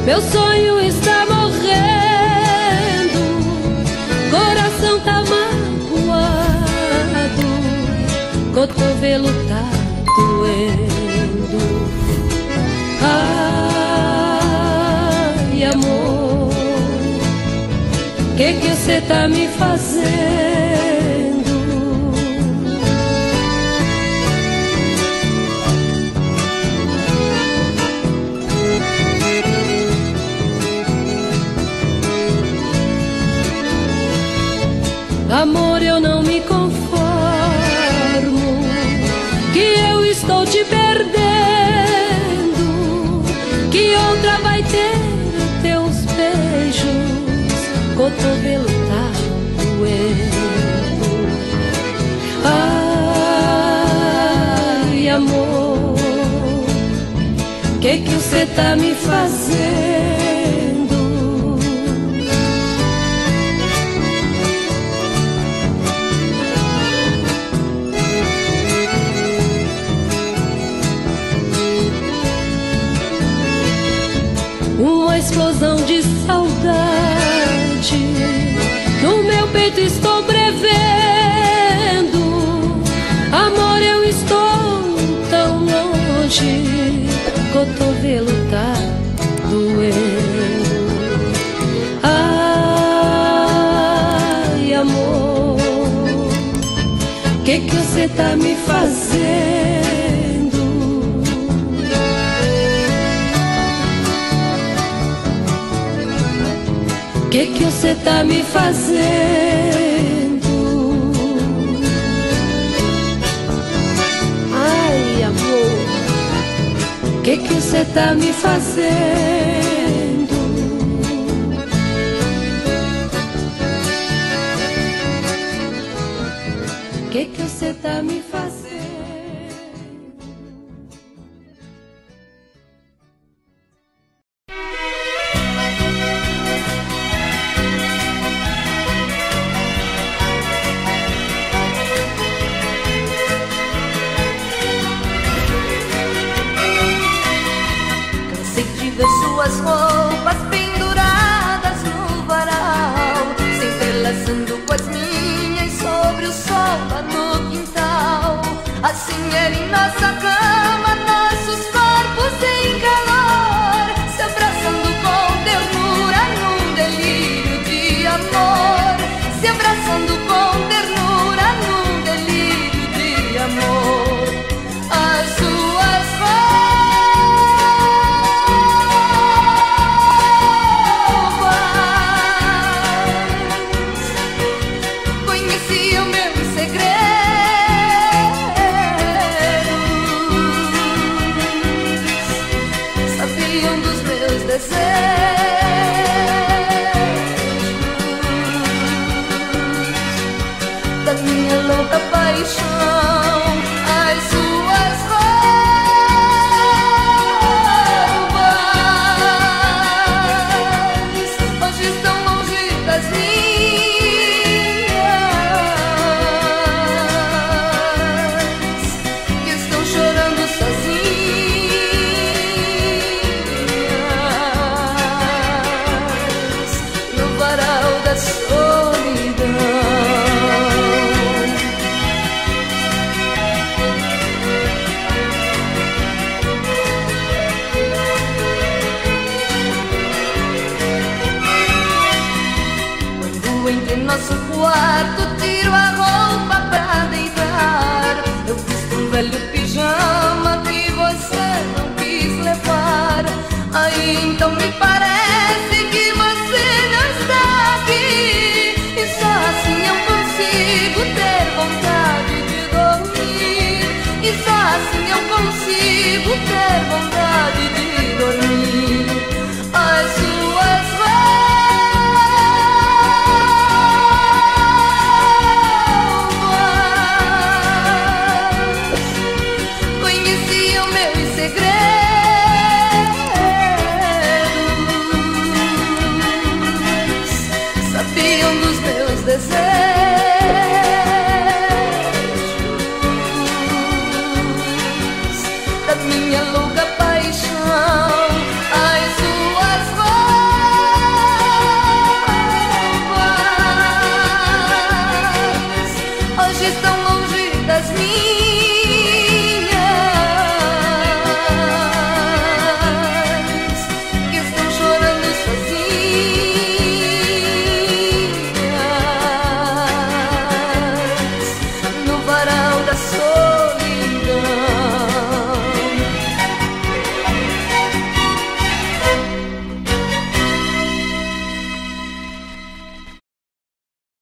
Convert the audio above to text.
Meu sonho está morrendo, coração tá magoado, cotovelo tá doendo. Ai, amor, que você tá me fazendo? Amor, eu não me conformo, que eu estou te perdendo, que outra vai ter teus beijos, cotovelo tá doendo. Ai, amor, que você tá me fazendo? Uma explosão de saudade no meu peito estou prevendo. Amor, eu estou tão longe, cotovelo tá doendo. Ai, amor, que você tá me fazendo? Que você tá me fazendo? Ai, amor, que você tá me fazendo? Que você tá me fazendo? Suas roupas penduradas no varal, se entrelaçando com as minhas sobre o sol lá no quintal. Assim era em nossa cama, nossos corpos em calor, se abraçando com ternura num delírio de amor, se abraçando com ternura num delírio de amor. As suas da minha louca paixão, as suas roupas hoje estão longe das minhas, que estão chorando sozinhas no varal da solidão. Entre nosso quarto tiro a roupa pra deitar, eu visto um velho pijama que você não quis levar. Aí então me parece que você não está aqui, e só assim eu consigo ter vontade de dormir, e só assim eu consigo ter vontade de dormir. As suas desejos da minha louca paixão, as suas passou.